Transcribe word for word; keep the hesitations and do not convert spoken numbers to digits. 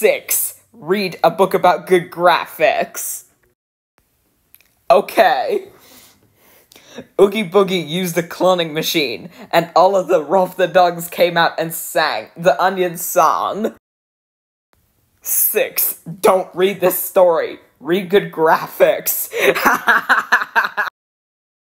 Six, read a book about good graphics. Okay. Oogie Boogie used the cloning machine, and all of the Rolf the Dogs came out and sang the Onion song. Six, don't read this story. Read good graphics.